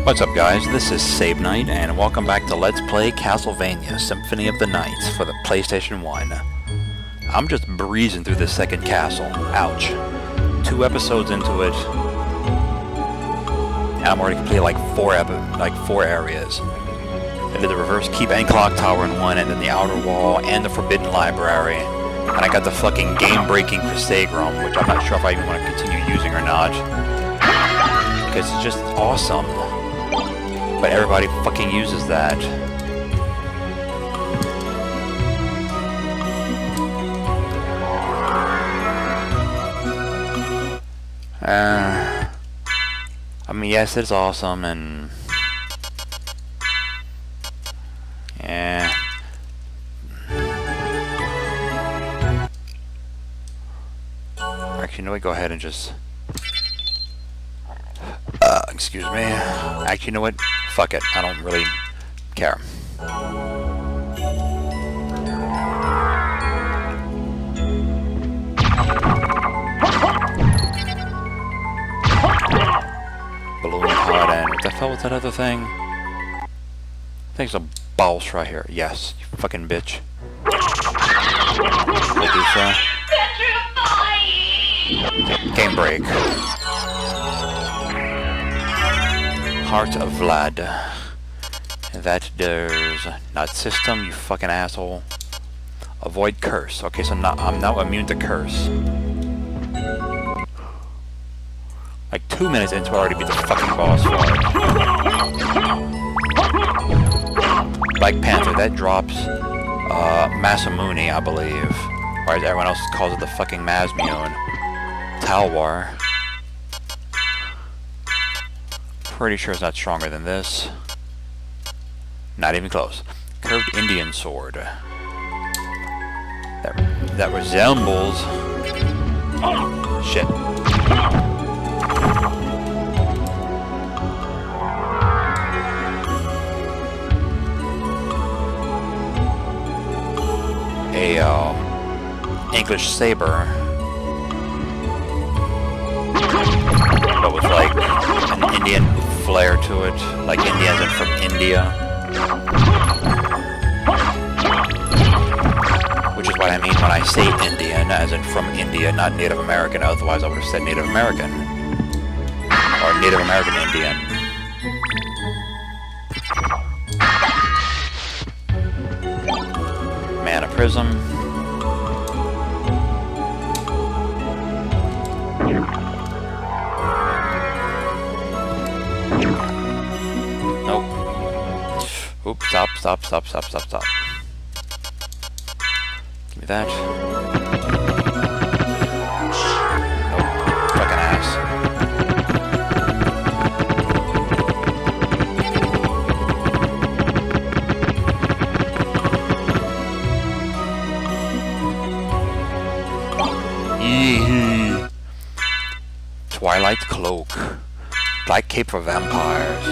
What's up guys, this is Save Knight, and welcome back to Let's Play Castlevania Symphony of the Night for the PlayStation 1. I'm just breezing through the second castle. Ouch. 2 episodes into it, and I'm already completed like four areas. I did the reverse keep and clock tower in one, and then the outer wall, and the forbidden library. And I got the fucking game-breaking crusade room, which I'm not sure if I even want to continue using or not. Because it's just awesome. But everybody fucking uses that. I mean, yes, it's awesome, and yeah. Actually, no, we go ahead and just. Excuse me. Actually, you know what? Fuck it. I don't really care. Balloon hot end. What the hell was that other thing? I think it's a boss right here. Yes, you fucking bitch. Medusa. Game break. Heart of Vlad. That does not system, you fucking asshole. Avoid curse. Okay, so I'm now immune to curse. Like 2 minutes into it, I already beat the fucking boss fight. Black Panther, that drops Masamune, I believe. Whereas everyone else calls it the fucking Masmune. Talwar. Pretty sure it's not stronger than this. Not even close. Curved Indian sword. That resembles. Shit. A English saber. But with like an Indian flair to it, like Indians and from India. Which is what I mean when I say Indian, as in from India, not Native American, otherwise I would have said Native American. Or Native American Indian. Mana Prism. Oops, stop. Give me that. Nope, fucking ass. Yee. Twilight Cloak. Black Cape for Vampires.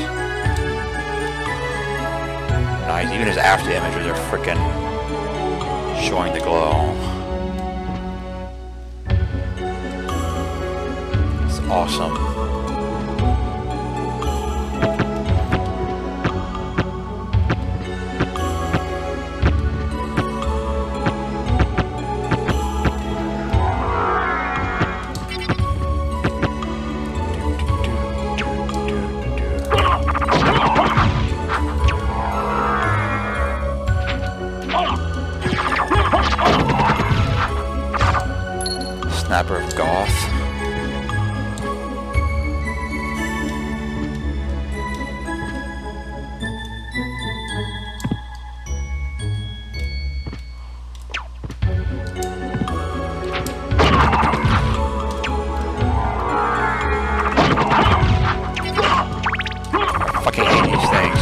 Nice. Even his after images are frickin' showing the glow. It's awesome. Snapper of Goth. I fucking hate these things.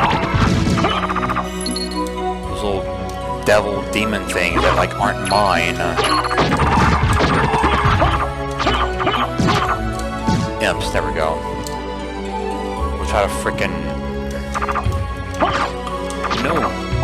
Those little devil demon things that like aren't mine. Imps, there we go. We'll try to frickin' no.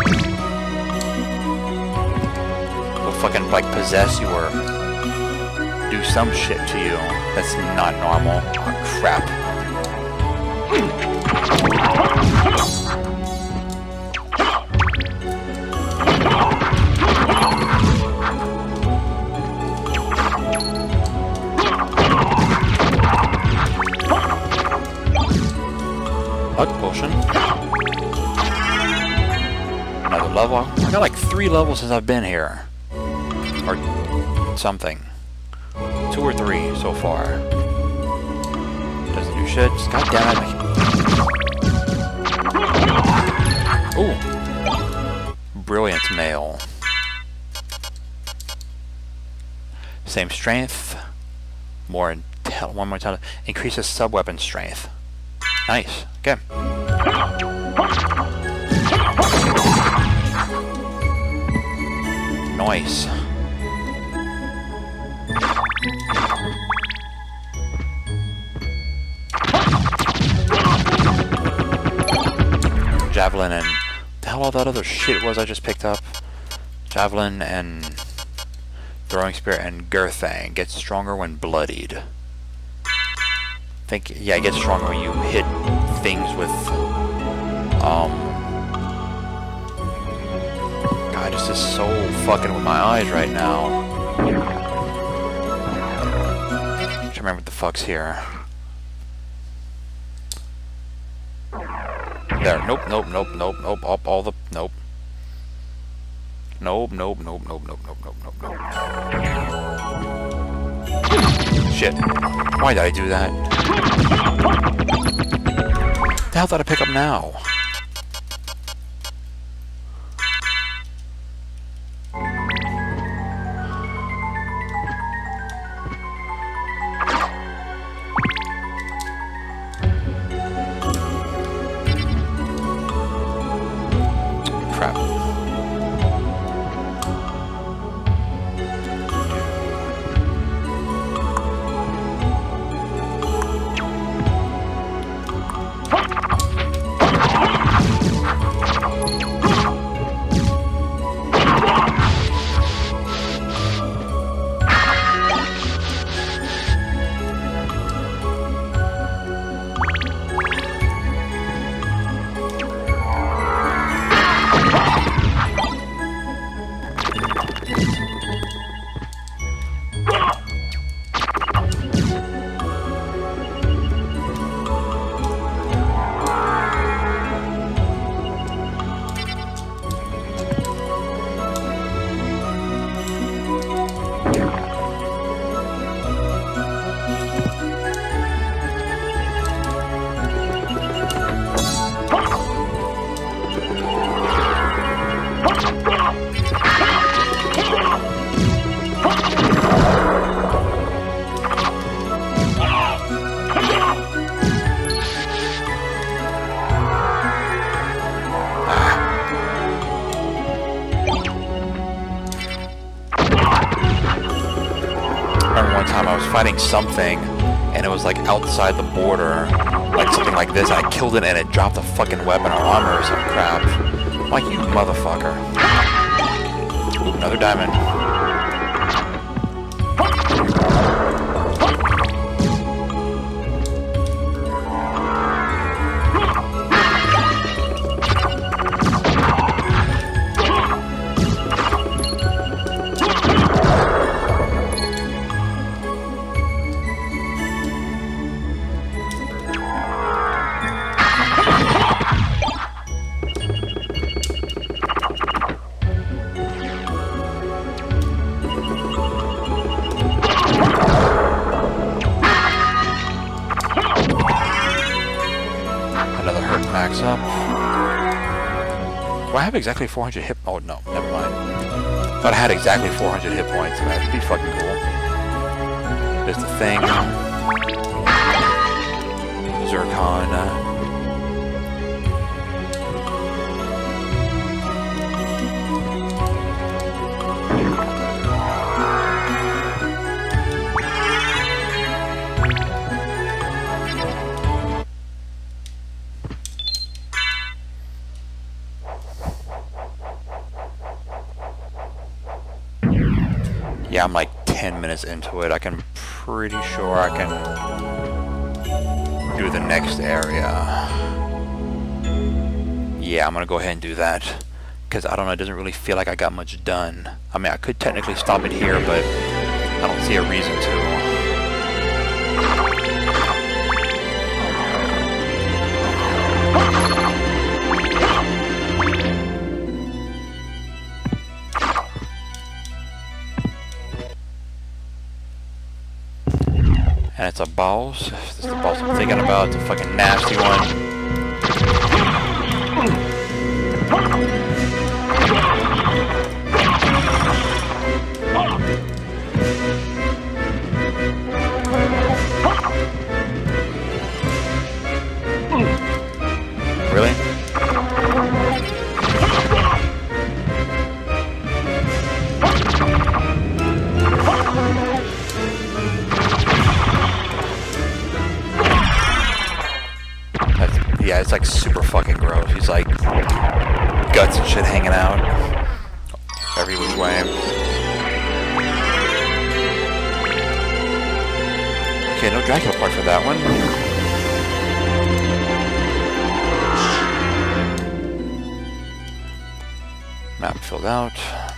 We'll fucking like possess you or do some shit to you that's not normal. Oh, crap. Luck potion. Another level. I got like 3 levels since I've been here. Or something. 2 or 3 so far. Doesn't do shit. Just goddamn it. Ooh. Brilliant mail. Same strength. More intel. One more intel. Increases sub-weapon strength. Nice. Okay. Nice. Javelin and the hell all that other shit was I just picked up. Javelin and throwing spear and Girthang gets stronger when bloodied. Yeah, it gets stronger when you hit things with God, this is so fucking with my eyes right now. Trying to remember what the fuck's here. There. Nope, nope, nope, nope, nope. Up all the nope. Nope, nope, nope, nope, nope, nope, nope, nope, nope. Shit. Why did I do that? The hell did I pick up now? Crap. Fighting something, and it was like outside the border, like something like this. I killed it, and it dropped a fucking weapon or armor or some crap. I'm like, you motherfucker! Ooh, another diamond. Max up. Do I have exactly 400 hit? Oh no, never mind. Thought I had exactly 400 hit points. That would be fucking cool. There's the thing. Zircon. Yeah, I'm like 10 minutes into it. I can pretty sure I can do the next area. Yeah, I'm gonna go ahead and do that. Because I don't know, it doesn't really feel like I got much done. I mean, I could technically stop it here, but I don't see a reason to. And it's a boss. This is the boss I'm thinking about. It's a fucking nasty one. Really? Yeah, it's like super fucking gross. He's like guts and shit hanging out every which way. Okay, no Dracula part for that one. Map filled out.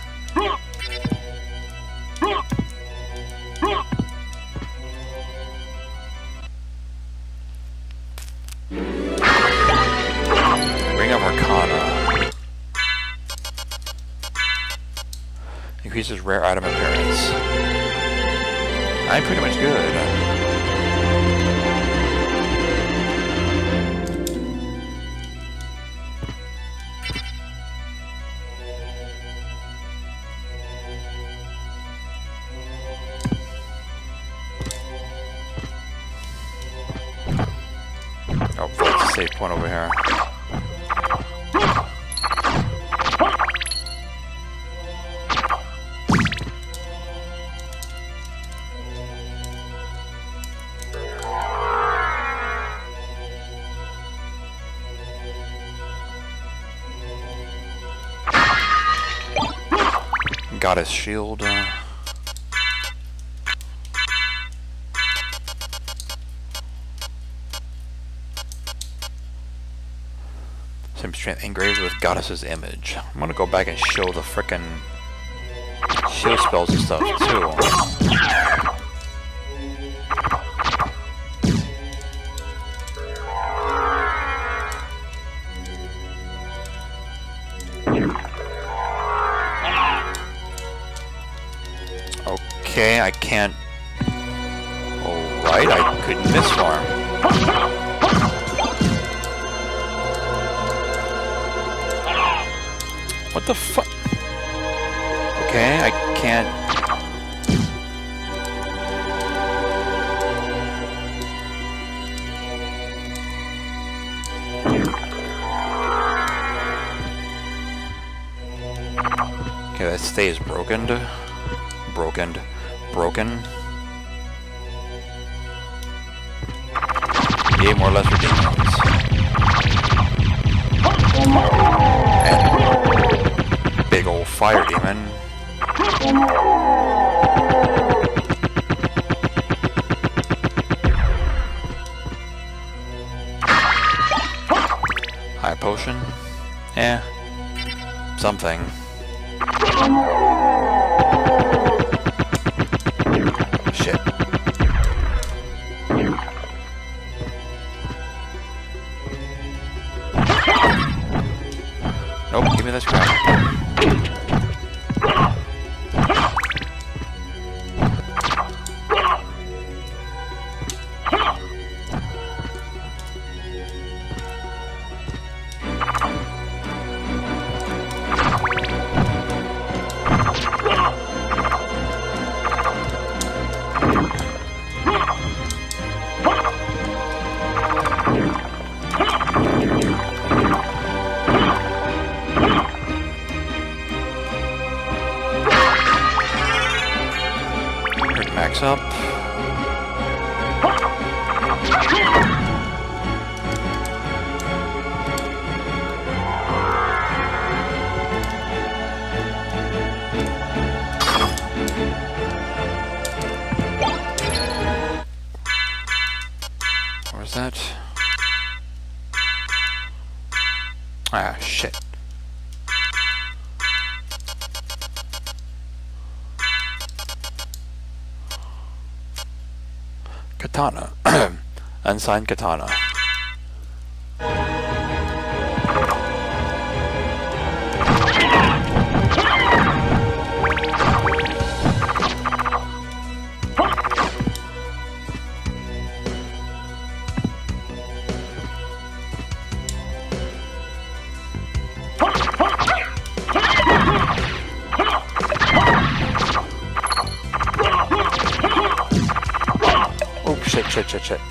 Increases rare item appearance. I'm pretty much good. Oh, that's a safe point over here. Goddess shield. Some strength engraved with goddess's image. I'm gonna go back and show the frickin' shield spells and stuff too. Okay, I can't. Alright, I couldn't misfarm. What the fuck? Okay, I can't. Okay, that stay is broken. Broken. Yeah, more or less demons. And big old fire demon. High potion. Yeah. Something. Shit. Nope, give me this crap. Max up. Where's that? Ah, shit. Katana. Unsigned katana. Oh, shit, shit, shit, shit.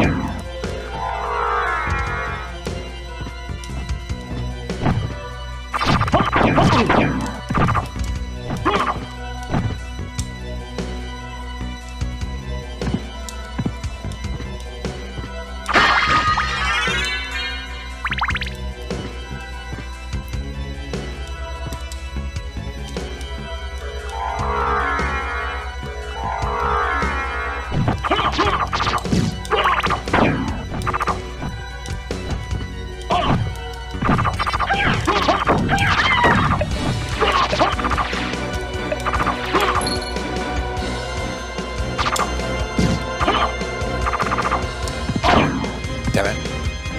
Damn it.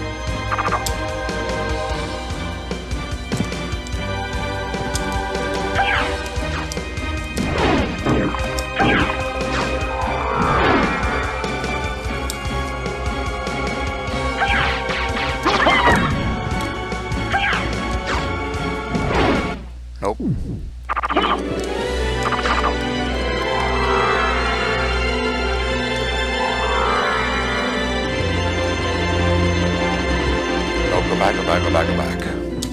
Nope. Go back, go back, go back, go back.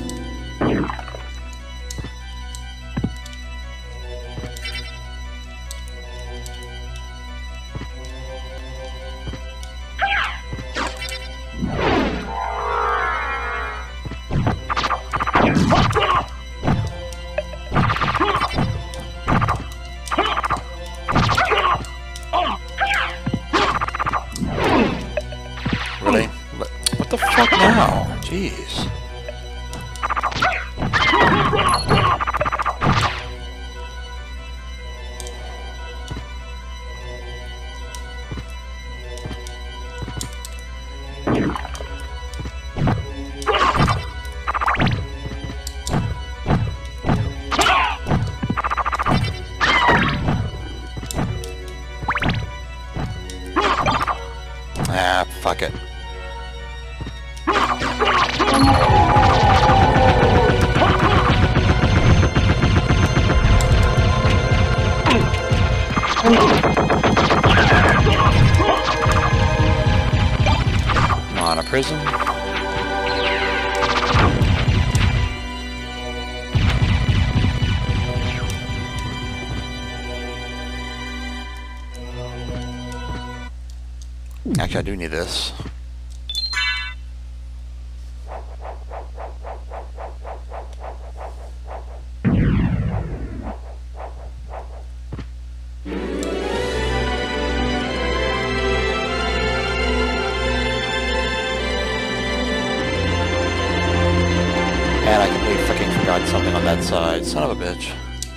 Really? What the fuck now? Jeez. Ah, fuck it. Come on, a prism. Actually, I do need this. And I completely fucking forgot something on that side. Son of a bitch.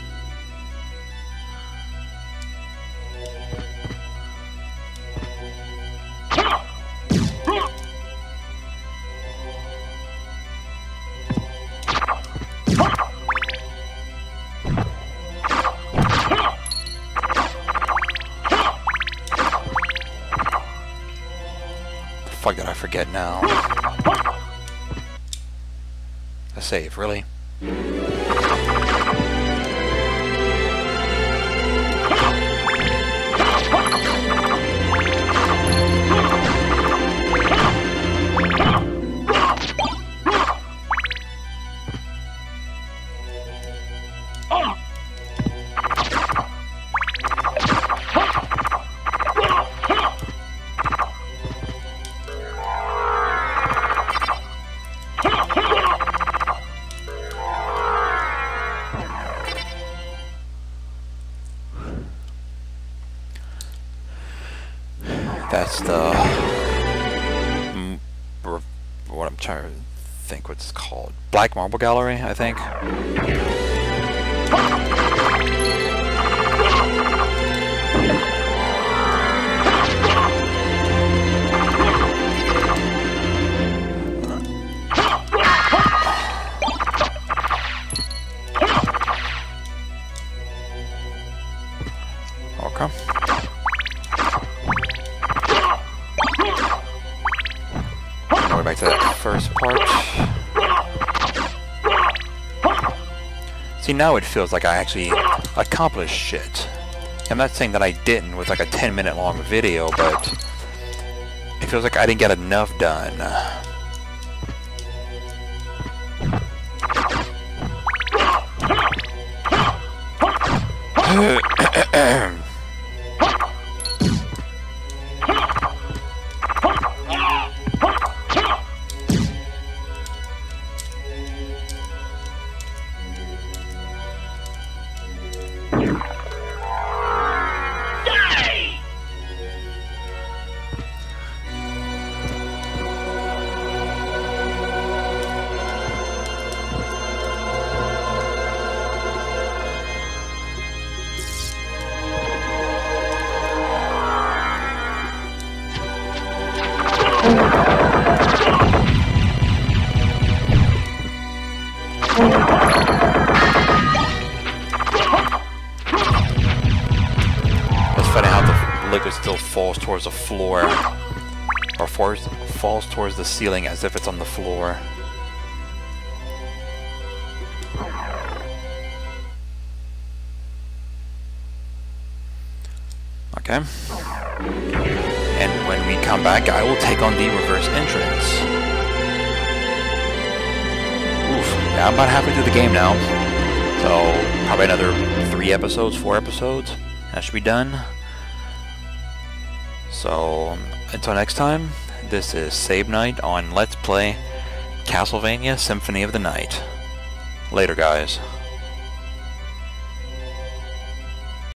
The fuck did I forget now? A save, really? That's the what I'm trying. think what's it called. Black Marble Gallery, I think. Okay. Going back to that first part. See, now it feels like I actually accomplished shit. I'm not saying that I didn't with like a 10-minute long video, but it feels like I didn't get enough done. It's funny how the liquid still falls towards the floor, or falls towards the ceiling as if it's on the floor. Okay. And when we come back, I will take on the reverse entrance. Oof. Yeah, I'm about halfway through the game now. So, probably another 3 episodes, 4 episodes. That should be done. So, until next time, this is Save Night on Let's Play Castlevania Symphony of the Night. Later, guys.